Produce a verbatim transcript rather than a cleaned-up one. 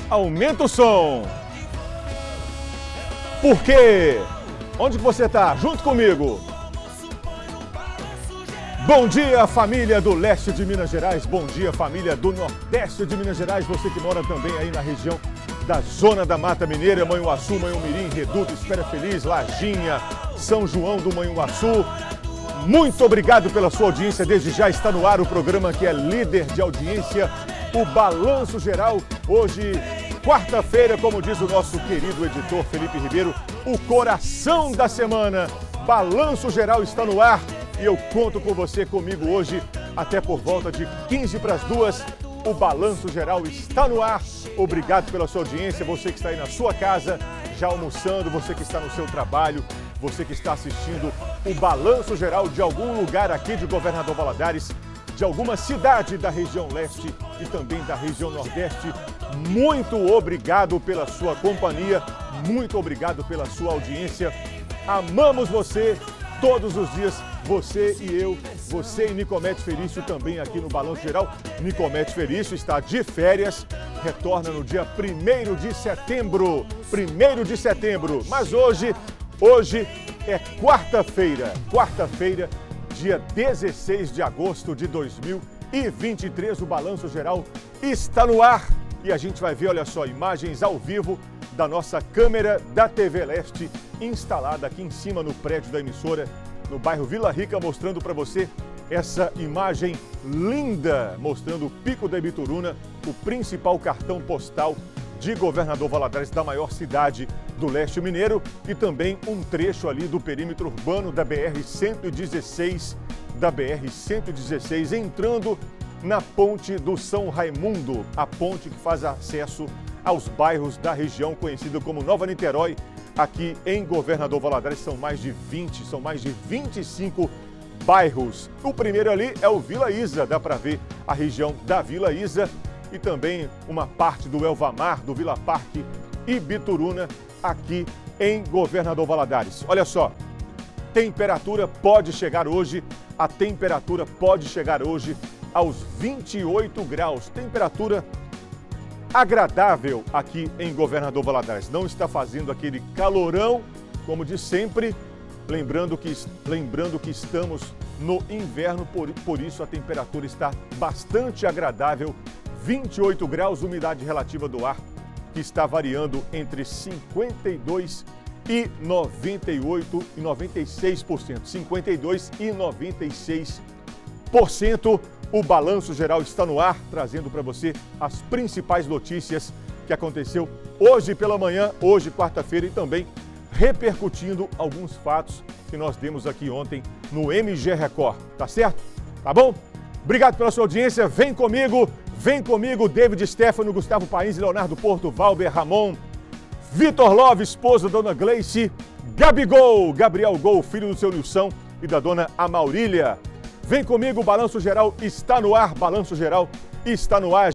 Aumenta o som. Por quê? Onde que você está? Junto comigo. Bom dia, família do leste de Minas Gerais. Bom dia, família do nordeste de Minas Gerais. Você que mora também aí na região da Zona da Mata Mineira, Manhuaçu, Manhumirim, Reduto, Espera Feliz, Lajinha, São João do Manhuaçu. Muito obrigado pela sua audiência. Desde já está no ar o programa que é líder de audiência, o Balanço Geral. Hoje, quarta-feira, como diz o nosso querido editor Felipe Ribeiro, o coração da semana. Balanço Geral está no ar e eu conto com você comigo hoje até por volta de quinze para as duas. O Balanço Geral está no ar. Obrigado pela sua audiência. Você que está aí na sua casa, já almoçando, você que está no seu trabalho, você que está assistindo o Balanço Geral de algum lugar aqui de Governador Valadares, de alguma cidade da região leste e também da região nordeste. Muito obrigado pela sua companhia, muito obrigado pela sua audiência. Amamos você todos os dias, você e eu, você e Nicomete Felício também aqui no Balanço Geral. Nicomete Felício está de férias, retorna no dia primeiro de setembro, primeiro de setembro, mas hoje, hoje é quarta-feira, quarta-feira, dia dezesseis de agosto de dois mil e vinte e três, o Balanço Geral está no ar e a gente vai ver, olha só, imagens ao vivo da nossa câmera da T V Leste, instalada aqui em cima no prédio da emissora, no bairro Vila Rica, mostrando para você essa imagem linda, mostrando o Pico da Ibituruna, o principal cartão postal de Governador Valadares, da maior cidade do leste mineiro, e também um trecho ali do perímetro urbano da B R cento e dezesseis, da B R cento e dezesseis, entrando na ponte do São Raimundo, a ponte que faz acesso aos bairros da região conhecida como Nova Niterói. Aqui em Governador Valadares são mais de vinte, são mais de vinte e cinco bairros. O primeiro ali é o Vila Isa, dá para ver a região da Vila Isa e também uma parte do Elvamar, do Vila Parque e Bituruna aqui em Governador Valadares. Olha só, temperatura pode chegar hoje, a temperatura pode chegar hoje aos vinte e oito graus, temperatura agradável aqui em Governador Valadares. Não está fazendo aquele calorão como de sempre, lembrando que, lembrando que estamos no inverno, por, por isso a temperatura está bastante agradável, vinte e oito graus, umidade relativa do ar que está variando entre cinquenta e dois e noventa e oito e noventa e seis por cento, cinquenta e dois e noventa e seis por cento. O Balanço Geral está no ar, trazendo para você as principais notícias que aconteceu hoje pela manhã, hoje quarta-feira, e também repercutindo alguns fatos que nós demos aqui ontem no M G Record, tá certo? Tá bom? Obrigado pela sua audiência, vem comigo, vem comigo, David Stefano, Gustavo País, Leonardo Porto, Valber Ramon, Vitor Love, esposa da dona Gleice, Gabigol, Gabriel Gol, filho do seu Nilson e da dona Amaurília. Vem comigo, o Balanço Geral está no ar, Balanço Geral está no ar.